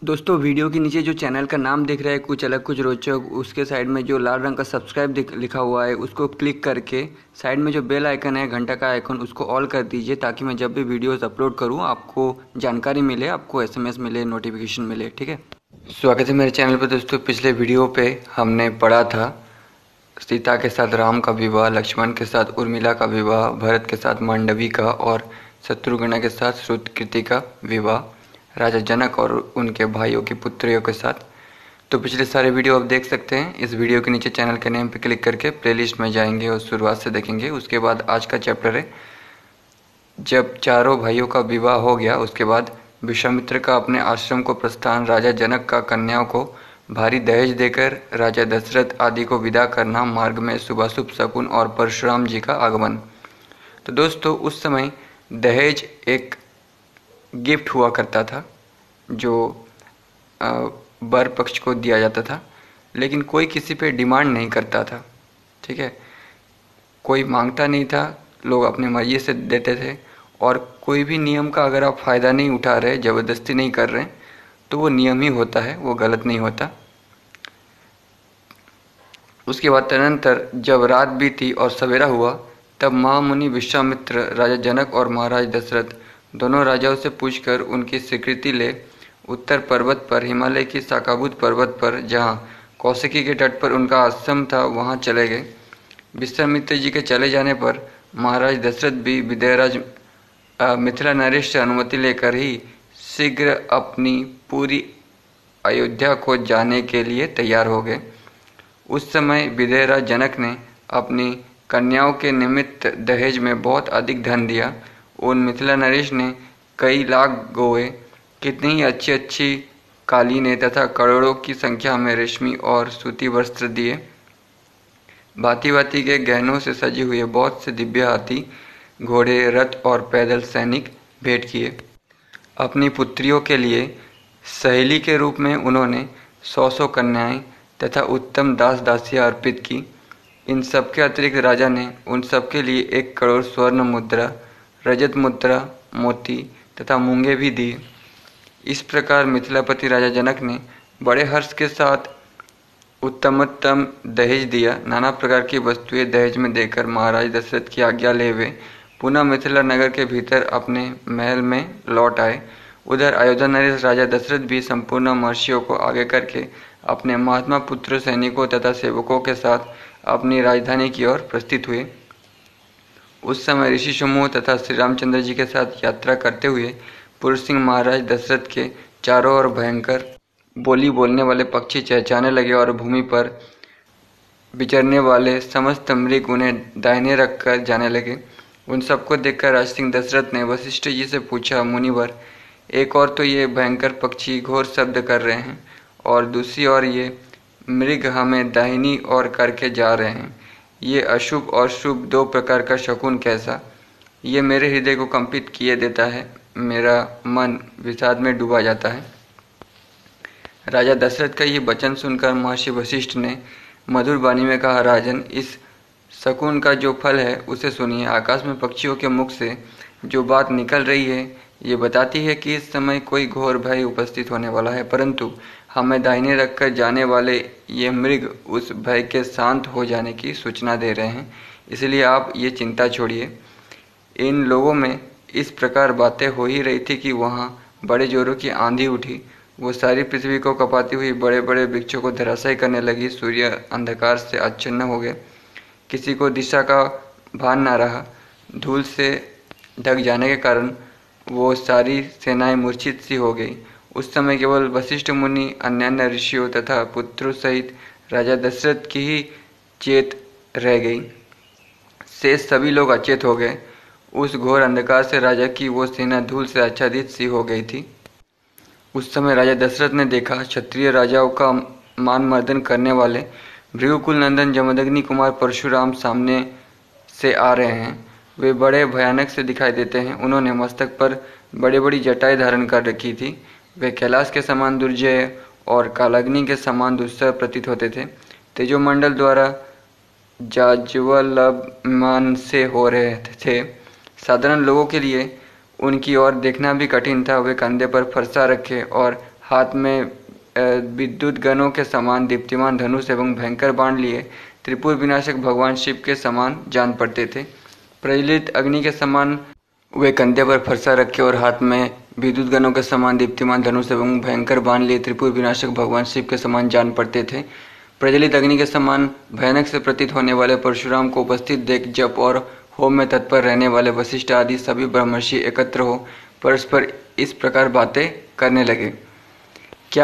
दोस्तों वीडियो के नीचे जो चैनल का नाम दिख रहा है कुछ अलग कुछ रोचक, उसके साइड में जो लाल रंग का सब्सक्राइब लिखा हुआ है उसको क्लिक करके साइड में जो बेल आइकन है घंटा का आइकन उसको ऑल कर दीजिए, ताकि मैं जब भी वीडियोस अपलोड करूं आपको जानकारी मिले, आपको एसएमएस मिले, नोटिफिकेशन मिले। ठीक है, स्वागत है मेरे चैनल पर। दोस्तों पिछले वीडियो पे हमने पढ़ा था सीता के साथ राम का विवाह, लक्ष्मण के साथ उर्मिला का विवाह, भरत के साथ मांडवी का और शत्रुघ्न के साथ श्रुतकीर्ति का विवाह, राजा जनक और उनके भाइयों की पुत्रियों के साथ। तो पिछले सारे वीडियो आप देख सकते हैं। इस वीडियो के नीचे चैनल के नेम पे क्लिक करके प्लेलिस्ट में जाएंगे और शुरुआत से देखेंगे। उसके बाद आज का चैप्टर है, जब चारों भाइयों का विवाह हो गया उसके बाद विश्वामित्र का अपने आश्रम को प्रस्थान, राजा जनक का कन्याओं को भारी दहेज देकर राजा दशरथ आदि को विदा करना, मार्ग में शुभाशुभ शकुन और परशुराम जी का आगमन। तो दोस्तों उस समय दहेज एक गिफ्ट हुआ करता था जो वर पक्ष को दिया जाता था, लेकिन कोई किसी पे डिमांड नहीं करता था। ठीक है, कोई मांगता नहीं था, लोग अपनी मर्जी से देते थे। और कोई भी नियम का अगर आप फ़ायदा नहीं उठा रहे, ज़बरदस्ती नहीं कर रहे, तो वो नियम ही होता है, वो गलत नहीं होता। उसके बाद तदनंतर जब रात बीती और सवेरा हुआ, तब महामुनि विश्वामित्र राजा जनक और महाराज दशरथ दोनों राजाओं से पूछकर उनकी स्वीकृति ले उत्तर पर्वत पर, हिमालय की शाखाभूत पर्वत पर, जहाँ कौशिकी के तट पर उनका आश्रम था, वहाँ चले गए। विश्वामित्र जी के चले जाने पर महाराज दशरथ भी विदेहराज मिथिला नरेश से अनुमति लेकर ही शीघ्र अपनी पूरी अयोध्या को जाने के लिए तैयार हो गए। उस समय विदेहराज जनक ने अपनी कन्याओं के निमित्त दहेज में बहुत अधिक धन दिया। उन मिथिला नरेश ने कई लाख गोए, कितनी ही अच्छी अच्छी कालीनें तथा करोड़ों की संख्या में रेशमी और सूती वस्त्र दिए। भांति भांति के गहनों से सजे हुए बहुत से दिव्य हाथी, घोड़े, रथ और पैदल सैनिक भेंट किए। अपनी पुत्रियों के लिए सहेली के रूप में उन्होंने 100 कन्याएं तथा उत्तम दास दासियां अर्पित की। इन सबके अतिरिक्त राजा ने उन सबके लिए 1 करोड़ स्वर्ण मुद्रा, रजत मुद्रा, मोती तथा मूंगे भी दिए। इस प्रकार मिथिलापति राजा जनक ने बड़े हर्ष के साथ उत्तमोत्तम दहेज दिया। नाना प्रकार की वस्तुएं दहेज में देकर महाराज दशरथ की आज्ञा ले वे पुनः मिथिला नगर के भीतर अपने महल में लौट आए। उधर अयोध्या नरेश राजा दशरथ भी संपूर्ण महर्षियों को आगे करके अपने महात्मा पुत्र, सैनिकों तथा सेवकों के साथ अपनी राजधानी की ओर प्रस्थित हुए। उस समय ऋषि समूह तथा श्री रामचंद्र जी के साथ यात्रा करते हुए पुरुष सिंह महाराज दशरथ के चारों ओर भयंकर बोली बोलने वाले पक्षी चहचहाने लगे और भूमि पर विचरने वाले समस्त मृग उन्हें दाहिने रखकर जाने लगे। उन सबको देखकर राज सिंह दशरथ ने वशिष्ठ जी से पूछा, मुनिवर, एक और तो ये भयंकर पक्षी घोर शब्द कर रहे हैं और दूसरी ओर ये मृग हमें दाहिनी ओर करके जा रहे हैं। ये अशुभ और शुभ 2 प्रकार का शकुन कैसा? ये मेरे हृदय को कंपित किए देता है, मेरा मन विषाद में डूबा जाता है। राजा दशरथ का ये वचन सुनकर महर्षि वशिष्ठ ने मधुर वाणी में कहा, राजन, इस शकुन का जो फल है उसे सुनिए। आकाश में पक्षियों के मुख से जो बात निकल रही है ये बताती है कि इस समय कोई घोर भय उपस्थित होने वाला है, परंतु हमें दाहिने रखकर जाने वाले ये मृग उस भय के शांत हो जाने की सूचना दे रहे हैं। इसलिए आप ये चिंता छोड़िए। इन लोगों में इस प्रकार बातें हो ही रही थी कि वहाँ बड़े जोरों की आंधी उठी। वो सारी पृथ्वी को कपाती हुई बड़े बड़े वृक्षों को धराशायी करने लगी। सूर्य अंधकार से आच्छन्न हो गए, किसी को दिशा का भान न रहा। धूल से ढक जाने के कारण वो सारी सेनाएं मूर्छित सी हो गई। उस समय केवल वशिष्ठ मुनि, अन्यान्य ऋषियों तथा पुत्रों सहित राजा दशरथ की ही चेत रह गई। शेष सभी लोग अचेत हो गए। उस घोर अंधकार से राजा की वो सेना धूल से आच्छादित सी हो गई थी। उस समय राजा दशरथ ने देखा, क्षत्रिय राजाओं का मान मर्दन करने वाले भृगुकुल नंदन जमदग्नि कुमार परशुराम सामने से आ रहे हैं। वे बड़े भयानक से दिखाई देते हैं। उन्होंने मस्तक पर बड़ी बड़ी जटाएं धारण कर रखी थी। वे कैलाश के समान दुर्जय और कालाग्नि के समान दुस्सह प्रतीत होते थे। तेजोमंडल द्वारा जाज्वल्यमान से हो रहे थे। साधारण लोगों के लिए उनकी ओर देखना भी कठिन था। वे कंधे पर फरसा रखे और हाथ में विद्युत गनों के समान दीप्तिमान धनुष एवं भयंकर बाण लिए त्रिपुर विनाशक भगवान शिव के समान जान पड़ते थे। प्रज्वलित अग्नि के समान वे कंधे पर फरसा रखे और हाथ में विद्युत गनों के समान दीप्तिमान धनुष एवं भयंकर बाण लिए त्रिपुर विनाशक भगवान शिव के समान जान पड़ते थे। प्रज्वलित अग्नि के समान भयानक से प्रतीत होने वाले परशुराम को उपस्थित देख जप और होम में तत्पर रहने वाले वशिष्ठ आदि सभी ब्रह्मर्षि एकत्र हो परस्पर इस प्रकार बातें करने लगे। क्या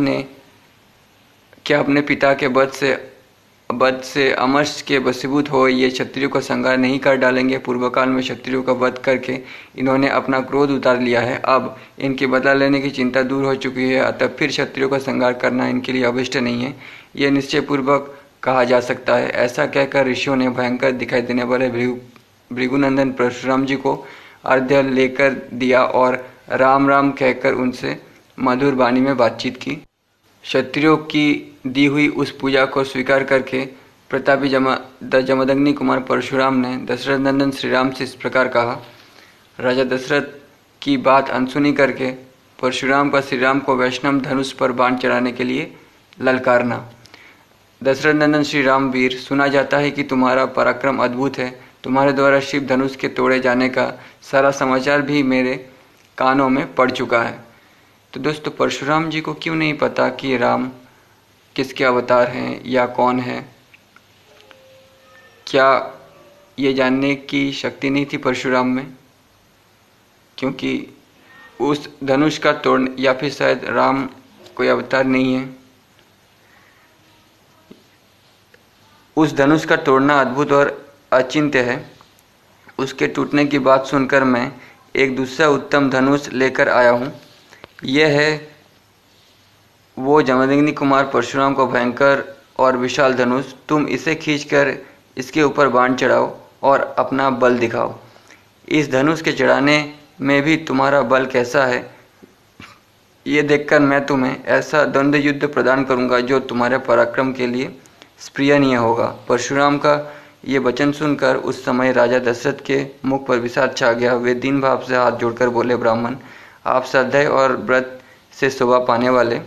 अपने पिता के वध से अमर्ष के वशीभूत हो ये क्षत्रियों का संहार नहीं कर डालेंगे? पूर्व काल में क्षत्रियों का वध करके इन्होंने अपना क्रोध उतार लिया है, अब इनके बदला लेने की चिंता दूर हो चुकी है, अतः फिर क्षत्रियों का संहार करना इनके लिए अभिष्ट नहीं है, यह निश्चय पूर्वक कहा जा सकता है। ऐसा कहकर ऋषियों ने भयंकर दिखाई देने वाले भृगुनंदन परशुराम जी को अर्घ्य लेकर दिया और राम राम कहकर उनसे मधुर वाणी में बातचीत की। क्षत्रियों की दी हुई उस पूजा को स्वीकार करके प्रतापी जमदग्नि कुमार परशुराम ने दशरथ नंदन श्री राम से इस प्रकार कहा। राजा दशरथ की बात अनसुनी करके परशुराम का श्री राम को वैष्णव धनुष पर बाण चढ़ाने के लिए ललकारना। दशरथ नंदन श्री राम वीर, सुना जाता है कि तुम्हारा पराक्रम अद्भुत है, तुम्हारे द्वारा शिव धनुष के तोड़े जाने का सारा समाचार भी मेरे कानों में पड़ चुका है। तो दोस्तों, परशुराम जी को क्यों नहीं पता कि राम किसके अवतार हैं या कौन है? क्या ये जानने की शक्ति नहीं थी परशुराम में? क्योंकि उस धनुष का तोड़ना, या फिर शायद राम कोई अवतार नहीं है। उस धनुष का तोड़ना अद्भुत और अचिंत्य है। उसके टूटने की बात सुनकर मैं एक दूसरा उत्तम धनुष लेकर आया हूँ। यह है वो जमदग्नि कुमार परशुराम को भयंकर और विशाल धनुष। तुम इसे खींचकर इसके ऊपर बाण चढ़ाओ और अपना बल दिखाओ। इस धनुष के चढ़ाने में भी तुम्हारा बल कैसा है, ये देखकर मैं तुम्हें ऐसा द्वंद्व युद्ध प्रदान करूंगा जो तुम्हारे पराक्रम के लिए स्प्रियनीय होगा। परशुराम का ये वचन सुनकर उस समय राजा दशरथ के मुख पर विषाद छा गया। वे दीन भाव से हाथ जोड़कर बोले, ब्राह्मण, आप श्रद्धा और व्रत से शोभा पाने वाले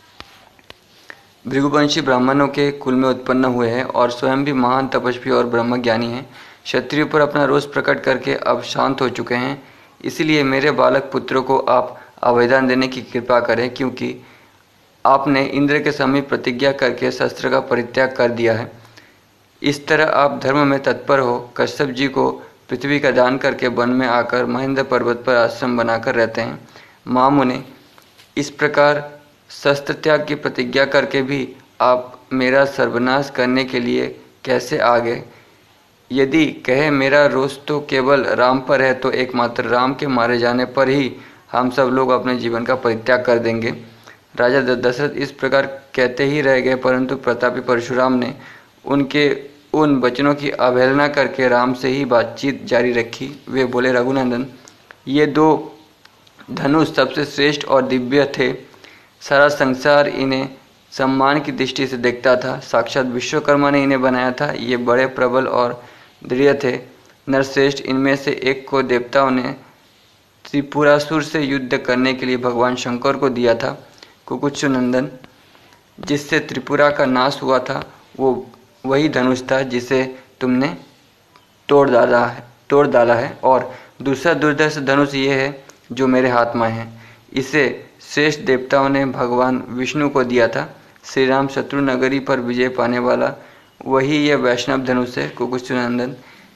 भृगुवंशी ब्राह्मणों के कुल में उत्पन्न हुए हैं और स्वयं भी महान तपस्वी और ब्रह्मज्ञानी हैं। क्षत्रियों पर अपना रोष प्रकट करके अब शांत हो चुके हैं, इसलिए मेरे बालक पुत्रों को आप आवेदन देने की कृपा करें, क्योंकि आपने इंद्र के समीप प्रतिज्ञा करके शस्त्र का परित्याग कर दिया है। इस तरह आप धर्म में तत्पर हो कश्यप जी को पृथ्वी का दान करके वन में आकर महेंद्र पर्वत पर आश्रम बनाकर रहते हैं। महामुने, इस प्रकार शस्त्र त्याग की प्रतिज्ञा करके भी आप मेरा सर्वनाश करने के लिए कैसे आ गए? यदि कहे मेरा रोष तो केवल राम पर है, तो एकमात्र राम के मारे जाने पर ही हम सब लोग अपने जीवन का परित्याग कर देंगे। राजा दशरथ इस प्रकार कहते ही रह गए, परंतु प्रतापी परशुराम ने उनके उन वचनों की अवहेलना करके राम से ही बातचीत जारी रखी। वे बोले, रघुनंदन, ये दो धनुष सबसे श्रेष्ठ और दिव्य थे। सारा संसार इन्हें सम्मान की दृष्टि से देखता था। साक्षात विश्वकर्मा ने इन्हें बनाया था। ये बड़े प्रबल और दृढ़ थे। नरश्रेष्ठ, इनमें से एक को देवताओं ने त्रिपुरासुर से युद्ध करने के लिए भगवान शंकर को दिया था। कुकुत्सुनंदन, जिससे त्रिपुरा का नाश हुआ था, वो वही धनुष था जिसे तुमने तोड़ डाला है। और दूसरा दुर्धर्ष धनुष ये है जो मेरे हाथ में है। इसे श्रेष्ठ देवताओं ने भगवान विष्णु को दिया था। श्री राम शत्रु नगरी पर विजय पाने वाला वही यह वैष्णव धनुष है। कुकुत्सुनंदन,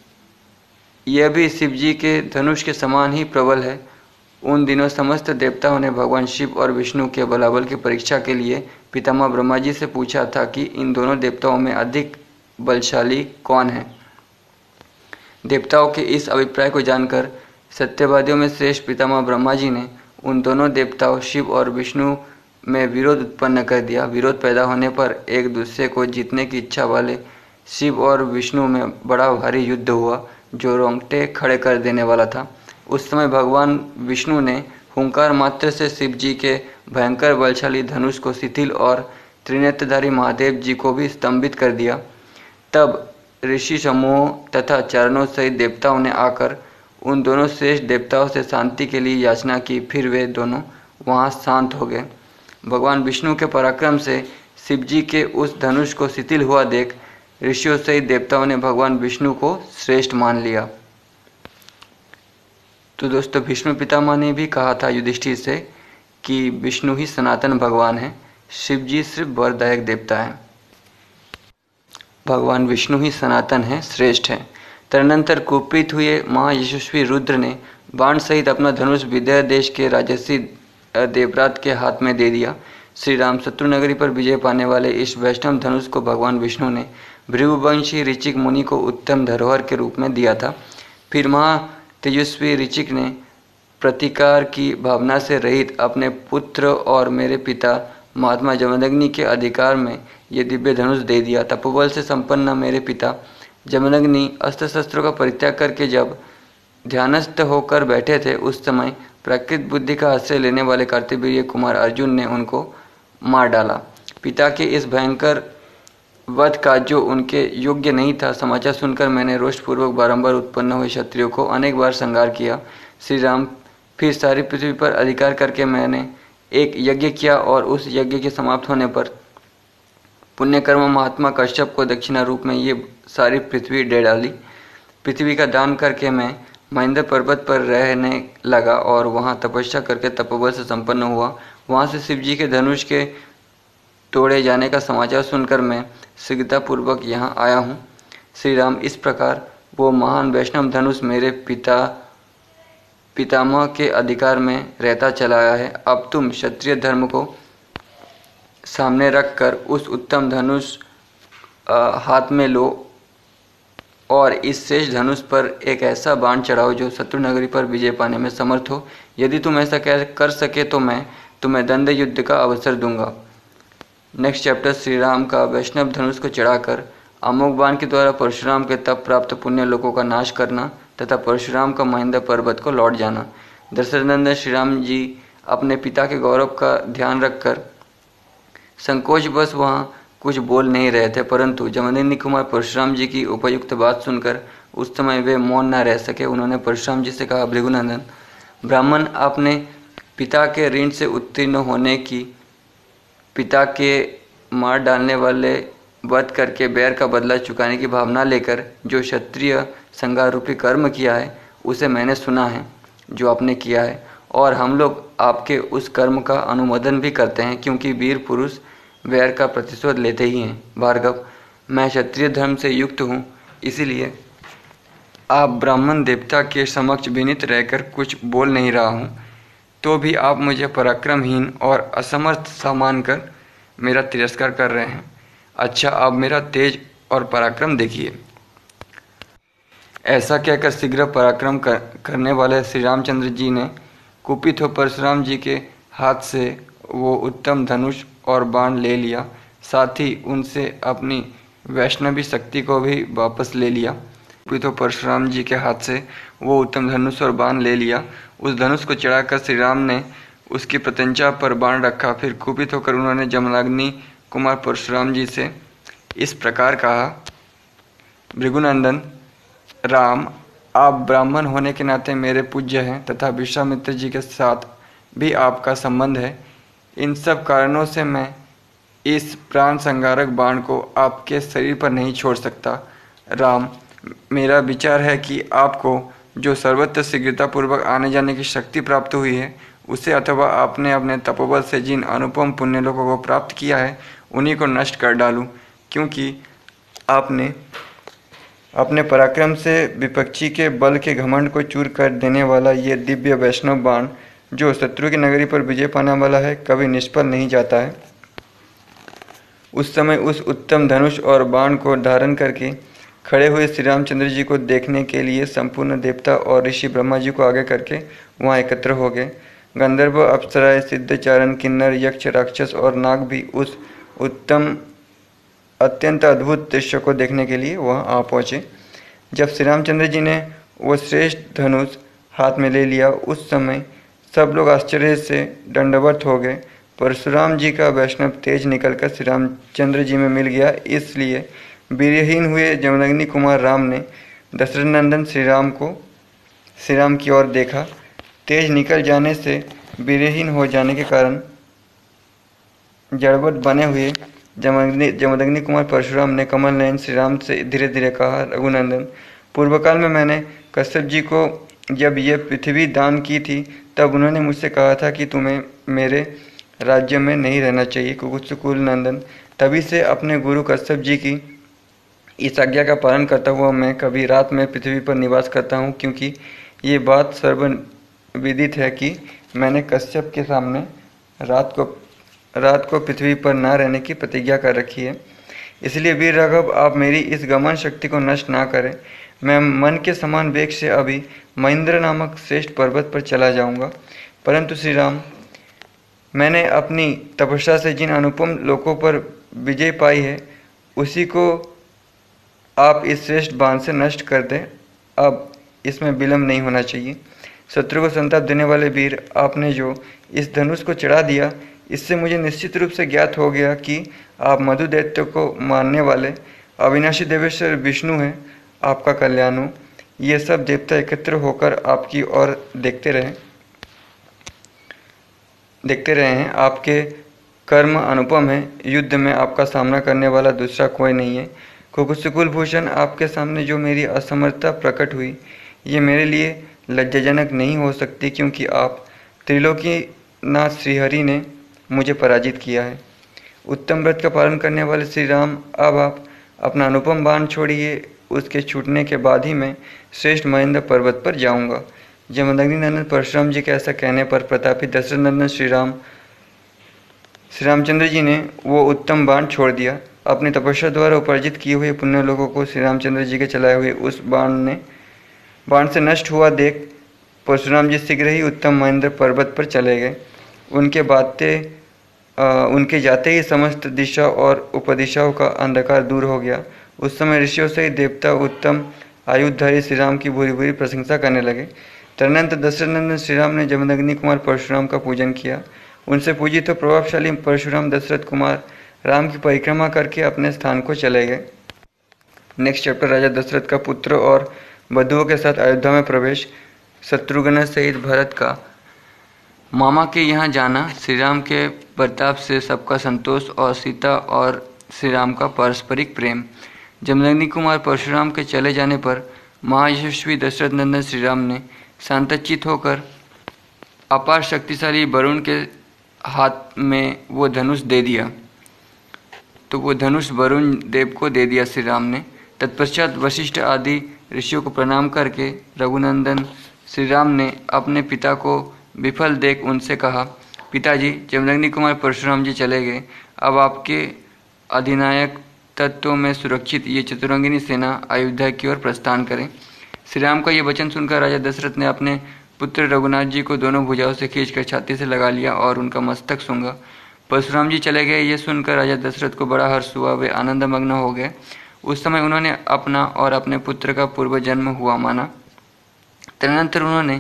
यह भी शिव जी के धनुष के समान ही प्रबल है। उन दिनों समस्त देवताओं ने भगवान शिव और विष्णु के बलाबल की परीक्षा के लिए पितामह ब्रह्मा जी से पूछा था कि इन दोनों देवताओं में अधिक बलशाली कौन है। देवताओं के इस अभिप्राय को जानकर सत्यवादियों में श्रेष्ठ पितामह ब्रह्मा जी ने उन दोनों देवताओं शिव और विष्णु में विरोध उत्पन्न कर दिया। विरोध पैदा होने पर एक दूसरे को जीतने की इच्छा वाले शिव और विष्णु में बड़ा भारी युद्ध हुआ जो रोंगटे खड़े कर देने वाला था। उस समय भगवान विष्णु ने हुंकार मात्र से शिव जी के भयंकर बलशाली धनुष को शिथिल और त्रिनेत्रधारी महादेव जी को भी स्तंभित कर दिया। तब ऋषि समूह तथा चरणों सहित देवताओं ने आकर उन दोनों श्रेष्ठ देवताओं से शांति के लिए याचना की। फिर वे दोनों वहां शांत हो गए। भगवान विष्णु के पराक्रम से शिव जी के उस धनुष को शिथिल हुआ देख ऋषियों सहित देवताओं ने भगवान विष्णु को श्रेष्ठ मान लिया। तो दोस्तों, भीष्म पितामह ने भी कहा था युधिष्ठिर से कि विष्णु ही सनातन भगवान है, शिव जी सिर्फ वरदायक देवता है। भगवान विष्णु ही सनातन है, श्रेष्ठ है। तदनंतर कुपित हुए महायशस्वी रुद्र ने बाण सहित अपना धनुष विदेह देश के राजसी देवरात के हाथ में दे दिया। श्री राम शत्रु नगरी पर विजय पाने वाले इस वैष्णव धनुष को भगवान विष्णु ने भृगुवंशी ऋचिक मुनि को उत्तम धरोहर के रूप में दिया था। फिर महा तेजस्वी ऋचिक ने प्रतिकार की भावना से रहित अपने पुत्र और मेरे पिता महात्मा जमदग्नि के अधिकार में ये दिव्य धनुष दे दिया। तपोबल से संपन्न मेरे पिता जमदग्नि अस्त्र शस्त्रों का परित्याग करके जब ध्यानस्थ होकर बैठे थे, उस समय प्रकृत बुद्धि का आश्रय लेने वाले कार्तिवीर्य कुमार अर्जुन ने उनको मार डाला। पिता के इस भयंकर वध का जो उनके योग्य नहीं था, समाचार सुनकर मैंने रोषपूर्वक बारंबार उत्पन्न हुए क्षत्रियों को अनेक बार संहार किया। श्री राम फिर सारी पृथ्वी पर अधिकार करके मैंने एक यज्ञ किया और उस यज्ञ के समाप्त होने पर पुण्यकर्म महात्मा कश्यप को दक्षिणा रूप में ये सारी पृथ्वी दे डाली। पृथ्वी का दान करके मैं महेंद्र पर्वत पर रहने लगा और वहाँ तपस्या करके तपोबल से संपन्न हुआ। वहाँ से शिव जी के धनुष के तोड़े जाने का समाचार सुनकर मैं शीघ्रतापूर्वक यहाँ आया हूँ। श्री राम, इस प्रकार वो महान वैष्णव धनुष मेरे पितामह के अधिकार में रहता चला आया है। अब तुम क्षत्रिय धर्म को सामने रखकर उस उत्तम धनुष हाथ में लो और इस शेष धनुष पर एक ऐसा बाण चढ़ाओ जो शत्रु नगरी पर विजय पाने में समर्थ हो। यदि तुम ऐसा कर सके तो मैं तुम्हें दंड युद्ध का अवसर दूंगा। नेक्स्ट चैप्टर, श्री राम का वैष्णव धनुष को चढ़ाकर अमोघ बाण के द्वारा परशुराम के तप प्राप्त पुण्य लोकों का नाश करना तथा परशुराम का महेंद्र पर्वत को लौट जाना। दशरथनंदन श्री राम जी अपने पिता के गौरव का ध्यान रखकर संकोचवश वहाँ कुछ बोल नहीं रहे थे, परंतु जमदग्नि कुमार परशुराम जी की उपयुक्त बात सुनकर उस समय वे मौन न रह सके। उन्होंने परशुराम जी से कहा, भृगुनंदन, ब्राह्मण आपने पिता के ऋण से उत्तीर्ण होने की, पिता के मार डालने वाले वध करके बैर का बदला चुकाने की भावना लेकर जो क्षत्रिय संहार रूपी कर्म किया है, उसे मैंने सुना है जो आपने किया है, और हम लोग आपके उस कर्म का अनुमोदन भी करते हैं, क्योंकि वीर पुरुष वैर का प्रतिशोध लेते ही हैं। भार्गव, मैं क्षत्रिय धर्म से युक्त हूँ, इसीलिए आप ब्राह्मण देवता के समक्ष विनीत रहकर कुछ बोल नहीं रहा हूँ, तो भी आप मुझे पराक्रमहीन और असमर्थ सा मानकर मेरा तिरस्कार कर रहे हैं। अच्छा, आप मेरा तेज और पराक्रम देखिए। ऐसा कहकर शीघ्र पराक्रम करने वाले श्री रामचंद्र जी ने कुपित हो परशुराम जी के हाथ से वो उत्तम धनुष और बाण ले लिया, साथ ही उनसे अपनी वैष्णवी शक्ति को भी वापस ले लिया। कुपित हो परशुराम जी के हाथ से वो उत्तम धनुष और बाण ले लिया। उस धनुष को चढ़ाकर श्री राम ने उसकी प्रत्यंचा पर बाण रखा। फिर कुपित होकर उन्होंने जमदग्नि कुमार परशुराम जी से इस प्रकार कहा, भृगुनंदन राम, आप ब्राह्मण होने के नाते मेरे पूज्य हैं तथा विश्वामित्र जी के साथ भी आपका संबंध है। इन सब कारणों से मैं इस प्राण संहारक बाण को आपके शरीर पर नहीं छोड़ सकता। राम, मेरा विचार है कि आपको जो सर्वत्र शीघ्रतापूर्वक आने जाने की शक्ति प्राप्त हुई है, उसे अथवा आपने अपने तपोबल से जिन अनुपम पुण्य लोगों को प्राप्त किया है, उन्हीं को नष्ट कर डालूं, क्योंकि आपने अपने पराक्रम से विपक्षी के बल के घमंड को चूर कर देने वाला ये दिव्य वैष्णव बाण जो शत्रु की नगरी पर विजय पाने वाला है, कभी निष्फल नहीं जाता है। उस समय उस उत्तम धनुष और बाण को धारण करके खड़े हुए श्री रामचंद्र जी को देखने के लिए संपूर्ण देवता और ऋषि ब्रह्मा जी को आगे करके वहाँ एकत्र हो गए। गंधर्व, अप्सराएं, सिद्धचारण, किन्नर, यक्ष, राक्षस और नाग भी उस उत्तम अत्यंत अद्भुत दृश्य को देखने के लिए वहाँ आ पहुँचे। जब श्री रामचंद्र जी ने वो श्रेष्ठ धनुष हाथ में ले लिया, उस समय सब लोग आश्चर्य से दंडवत हो गए। परशुराम जी का वैष्णव तेज निकलकर श्री रामचंद्र जी में मिल गया, इसलिए वीर्यहीन हुए जमदग्नि कुमार राम ने दशरथ नंदन श्री राम की ओर देखा। तेज निकल जाने से वीर्यहीन हो जाने के कारण जड़वत बने हुए जमदग्नि कुमार परशुराम ने कमल नयन श्री राम से धीरे धीरे कहा, रघुनंदन, पूर्व काल में मैंने कश्यप जी को जब ये पृथ्वी दान की थी तब उन्होंने मुझसे कहा था कि तुम्हें मेरे राज्य में नहीं रहना चाहिए कुकुत्सुकुल नंदन। तभी से अपने गुरु कश्यप जी की इस आज्ञा का पालन करता हुआ मैं कभी रात में पृथ्वी पर निवास करता हूँ, क्योंकि ये बात सर्वविदित है कि मैंने कश्यप के सामने रात को पृथ्वी पर न रहने की प्रतिज्ञा कर रखी है। इसलिए वीर राघव, आप मेरी इस गमन शक्ति को नष्ट ना करें। मैं मन के समान वेग से अभी महेंद्र नामक श्रेष्ठ पर्वत पर चला जाऊंगा। परंतु श्री राम, मैंने अपनी तपस्या से जिन अनुपम लोकों पर विजय पाई है उसी को आप इस श्रेष्ठ बाण से नष्ट कर दें। अब इसमें विलंब नहीं होना चाहिए। शत्रु को संताप देने वाले वीर, आपने जो इस धनुष को चढ़ा दिया, इससे मुझे निश्चित रूप से ज्ञात हो गया कि आप मधु दैत्य को मारने वाले अविनाशी देवेश्वर विष्णु हैं। आपका कल्याण हो। ये सब देवता एकत्र होकर आपकी ओर देखते रहे हैं। आपके कर्म अनुपम हैं। युद्ध में आपका सामना करने वाला दूसरा कोई नहीं है। कुकुत्सुकुल भूषण, आपके सामने जो मेरी असमर्थता प्रकट हुई, ये मेरे लिए लज्जाजनक नहीं हो सकती, क्योंकि आप त्रिलोकीनाथ श्रीहरि ने मुझे पराजित किया है। उत्तम व्रत का पालन करने वाले श्री राम, अब आप अपना अनुपम बाण छोड़िए। उसके छूटने के बाद ही मैं श्रेष्ठ महेंद्र पर्वत पर जाऊंगा। जमदग्नि नंदन परशुराम जी के ऐसा कहने पर प्रतापी दशरथ नंदन श्री रामचंद्र जी ने वो उत्तम बाण छोड़ दिया। अपनी तपस्या द्वारा उपार्जित किए हुए पुण्य लोगों को श्री रामचंद्र जी के चलाए हुए उस बाण से नष्ट हुआ देख परशुराम जी शीघ्र ही उत्तम महेंद्र पर्वत पर चले गए। उनके जाते ही समस्त दिशा और उपदिशाओं का अंधकार दूर हो गया। उस समय ऋषियों सहित देवता उत्तम आयुधारी श्री राम की भूरी भूरी प्रशंसा करने लगे। तदनंतर दशरथ नंदन श्री राम ने जमदग्नि कुमार परशुराम का पूजन किया। उनसे पूजित तो प्रभावशाली परशुराम दशरथ कुमार राम की परिक्रमा करके अपने स्थान को चले गए। नेक्स्ट चैप्टर, राजा दशरथ का पुत्र और बधुओं के साथ अयोध्या में प्रवेश। शत्रुघ्न सहित भरत का मामा के यहाँ जाना, श्री राम के प्रताप से सबका संतोष और सीता और श्री राम का पारस्परिक प्रेम। जमदग्नि कुमार परशुराम के चले जाने पर महायशस्वी दशरथ नंदन श्री राम ने शांतचित होकर अपार शक्तिशाली वरुण के हाथ में वो धनुष दे दिया। तो वो धनुष वरुण देव को दे दिया श्री राम ने। तत्पश्चात वशिष्ठ आदि ऋषियों को प्रणाम करके रघुनंदन श्री राम ने अपने पिता को विफल देख उनसे कहा, पिताजी, जमदग्नि कुमार परशुराम जी चले गए। अब आपके अधिनायक तत्वों में सुरक्षित ये चतुरंगिनी सेना अयोध्या की ओर प्रस्थान करें। श्री राम का ये वचन सुनकर राजा दशरथ ने अपने पुत्र रघुनाथ जी को दोनों भुजाओं से खींचकर छाती से लगा लिया और उनका मस्तक सूंघा। परशुराम जी चले गए, ये सुनकर राजा दशरथ को बड़ा हर्ष हुआ। वे आनंदमग्न हो गए। उस समय उन्होंने अपना और अपने पुत्र का पूर्व जन्म हुआ माना। तदनंतर उन्होंने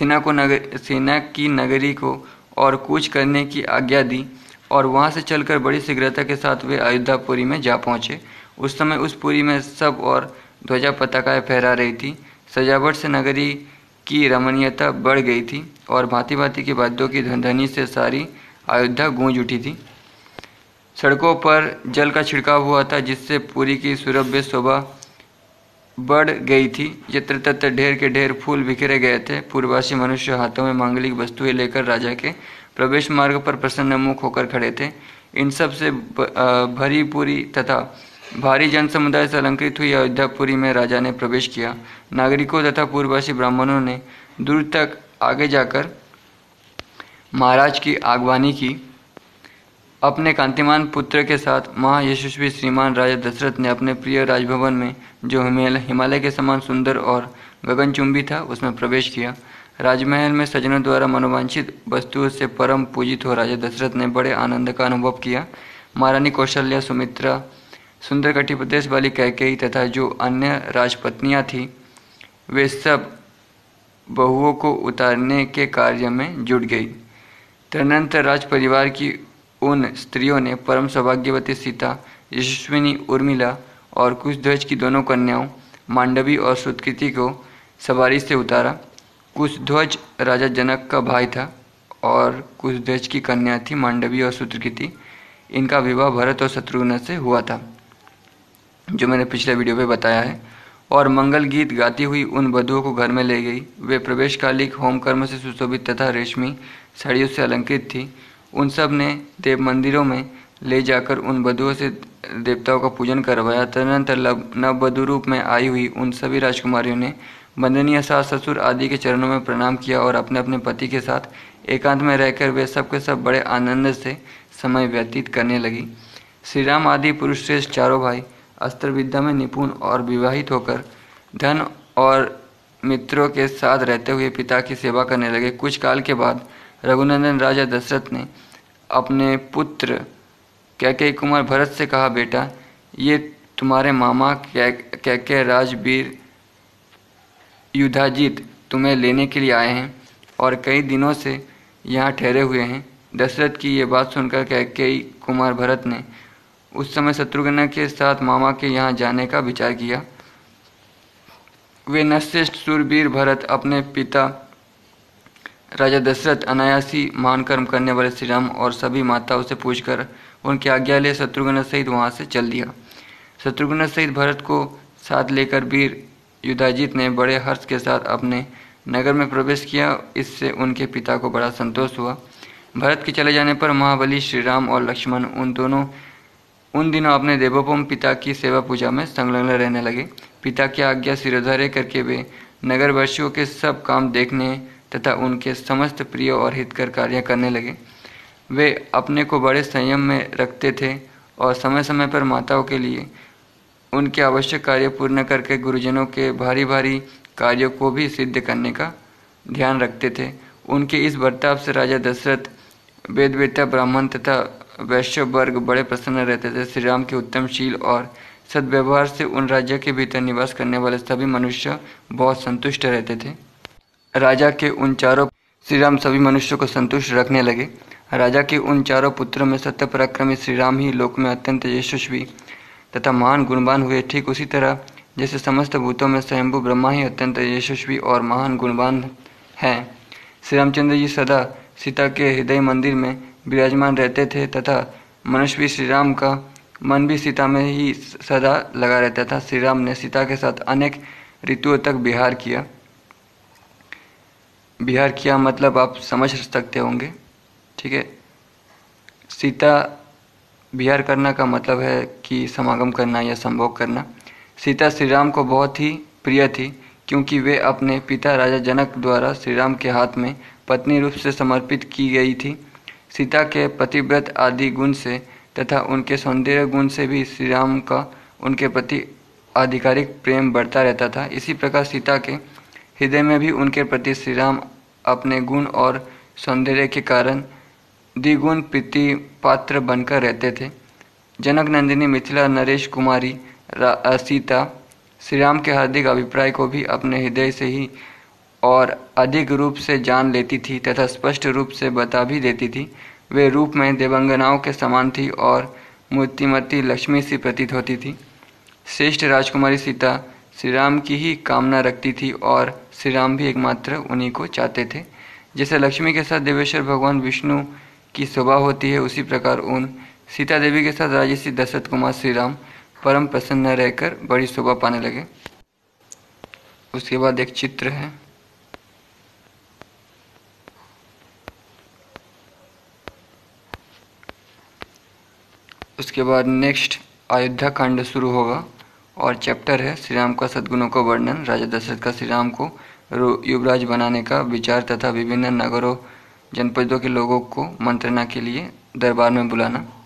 सेना की नगरी को और कूच करने की आज्ञा दी और वहां से चलकर बड़ी शीघ्रता के साथ वे अयोध्यापुरी में जा पहुंचे। उस समय उस पुरी में सब और ध्वजा पताकाएं फहरा रही थी। सजावट से नगरी की रमणीयता बढ़ गई थी और भांति भांति के वाद्यों की ध्वनि से सारी अयोध्या गूंज उठी थी। सड़कों पर जल का छिड़काव हुआ था, जिससे पुरी की सुरभ्य शोभा बढ़ गई थी। यत्र तत्र ढेर के ढेर फूल बिखरे गए थे। पूर्ववासी मनुष्य हाथों में मांगलिक वस्तुएं लेकर राजा के प्रवेश मार्ग पर प्रसन्न मुख होकर खड़े थे। इन सब से भरी पूरी तथा भारी जन समुदाय से अलंकृत हुई अयोध्यापुरी में राजा ने प्रवेश किया। नागरिकों तथा पूर्ववासी ब्राह्मणों ने दूर तक आगे जाकर महाराज की आगवानी की। अपने कांतिमान पुत्र के साथ महायशस्वी श्रीमान राजा दशरथ ने अपने प्रिय राजभवन में, जो हिमालय के समान सुंदर और गगनचुंबी था, उसमें प्रवेश किया। राजमहल में सज्जनों द्वारा मनोवांछित वस्तुओं से परम पूजित हो राजा दशरथ ने बड़े आनंद का अनुभव किया। महारानी कौशल्या, सुमित्रा, सुंदर कटिप्रदेश वाली कैकेयी तथा जो अन्य राजपत्नियां थीं, वे सब बहुओं को उतारने के कार्य में जुट गई। तदनंतर राज परिवार की उन स्त्रियों ने परम सौभाग्यवती सीता, यशस्विनी उर्मिला और कुशध्वज की दोनों कन्याओं मांडवी और श्रुतकीर्ति को सवारी से उतारा। कुशध्वज राजा जनक का भाई था और कुशध्वज की कन्या थी मांडवी और श्रुतकीर्ति। इनका विवाह भरत और शत्रुघ्न से हुआ था, जो मैंने पिछले वीडियो में बताया है। और मंगल गीत गाती हुई उन वधुओं को घर में ले गई। वे प्रवेशकालिक होमकर्म से सुशोभित तथा रेशमी साड़ियों से अलंकृत थी। उन सब ने देव मंदिरों में ले जाकर उन वधुओं से देवताओं का पूजन करवाया। तदनंतर नववधु रूप में आई हुई उन सभी राजकुमारियों ने वंदनीय सास ससुर आदि के चरणों में प्रणाम किया और अपने अपने पति के साथ एकांत में रहकर वे सब के सब बड़े आनंद से समय व्यतीत करने लगी। श्री राम आदि पुरुष श्रेष्ठ चारों भाई अस्त्र विद्या में निपुण और विवाहित होकर धन और मित्रों के साथ रहते हुए पिता की सेवा करने लगे। कुछ काल के बाद रघुनंदन राजा दशरथ ने अपने पुत्र कैकेयी कुमार भरत से कहा, बेटा, ये तुम्हारे मामा कैकेयी राजवीर युधाजित तुम्हें लेने के लिए आए हैं और कई दिनों से यहाँ ठहरे हुए हैं। दशरथ की ये बात सुनकर कैकेयी कुमार भरत ने उस समय शत्रुघ्न के साथ मामा के यहाँ जाने का विचार किया। वे नरश्रेष्ठ शूरवीर भरत अपने पिता राजा दशरथ अनायासी महान कर्म करने वाले श्री राम और सभी माताओं से पूछकर उनकी आज्ञा ले शत्रुघ्न सहित वहां से चल दिया। शत्रुघ्न सहित भरत को साथ लेकर वीर युधाजित ने बड़े हर्ष के साथ अपने नगर में प्रवेश किया। इससे उनके पिता को बड़ा संतोष हुआ। भरत के चले जाने पर महाबली श्री राम और लक्ष्मण उन दिनों अपने देवोपम पिता की सेवा पूजा में संलग्न रहने लगे। पिता की आज्ञा सिरोधार्य करके वे नगरवासियों के सब काम देखने तथा उनके समस्त प्रिय और हितकर कार्य करने लगे। वे अपने को बड़े संयम में रखते थे और समय समय पर माताओं के लिए उनके आवश्यक कार्य पूर्ण करके गुरुजनों के भारी भारी कार्यों को भी सिद्ध करने का ध्यान रखते थे। उनके इस बर्ताव से राजा दशरथ, वेदवेत्ता ब्राह्मण तथा वैश्य वर्ग बड़े प्रसन्न रहते थे। श्री राम के उत्तमशील और सद्व्यवहार से उन राज्य के भीतर निवास करने वाले सभी मनुष्य बहुत संतुष्ट रहते थे। राजा के उन चारों श्री राम सभी मनुष्यों को संतुष्ट रखने लगे। राजा के उन चारों पुत्रों में सत्य पराक्रमी श्री राम ही लोक में अत्यंत यशस्वी तथा महान गुणवान हुए। ठीक उसी तरह जैसे समस्त भूतों में स्वयंभू ब्रह्मा ही अत्यंत यशस्वी और महान गुणवान हैं। श्री रामचंद्र जी सदा सीता के हृदय मंदिर में विराजमान रहते थे तथा मनुष्य श्री राम का मन भी सीता में ही सदा लगा रहता था। श्री राम ने सीता के साथ अनेक ऋतुओं तक विहार किया मतलब आप समझ सकते होंगे, ठीक है। सीता विहार करना का मतलब है कि समागम करना या संभोग करना। सीता श्री राम को बहुत ही प्रिय थी क्योंकि वे अपने पिता राजा जनक द्वारा श्री राम के हाथ में पत्नी रूप से समर्पित की गई थी। सीता के पतिव्रत आदि गुण से तथा उनके सौंदर्य गुण से भी श्री राम का उनके प्रति आधिकारिक प्रेम बढ़ता रहता था। इसी प्रकार सीता के हृदय में भी उनके प्रति श्री राम अपने गुण और सौंदर्य के कारण द्विगुण प्रीति पात्र बनकर रहते थे। जनक नंदिनी मिथिला नरेश कुमारी सीता श्री राम के हार्दिक अभिप्राय को भी अपने हृदय से ही और अधिक रूप से जान लेती थी तथा स्पष्ट रूप से बता भी देती थी। वे रूप में देवंगनाओं के समान थी और मूर्तिमती लक्ष्मी सी प्रतीत होती थी। श्रेष्ठ राजकुमारी सीता श्री राम की ही कामना रखती थी और श्री राम भी एकमात्र उन्हीं को चाहते थे। जैसे लक्ष्मी के साथ देवेश्वर भगवान विष्णु की शोभा होती है, उसी प्रकार उन सीता देवी के साथ राजर्षि दशरथ कुमार श्री राम परम प्रसन्न रहकर बड़ी शोभा पाने लगे। उसके बाद एक चित्र है। उसके बाद नेक्स्ट अयोध्या कांड शुरू होगा और चैप्टर है श्री राम का सद्गुणों का वर्णन। राजा दशरथ का श्री राम को युवराज बनाने का विचार तथा विभिन्न नगरों जनपदों के लोगों को मंत्रणा के लिए दरबार में बुलाना।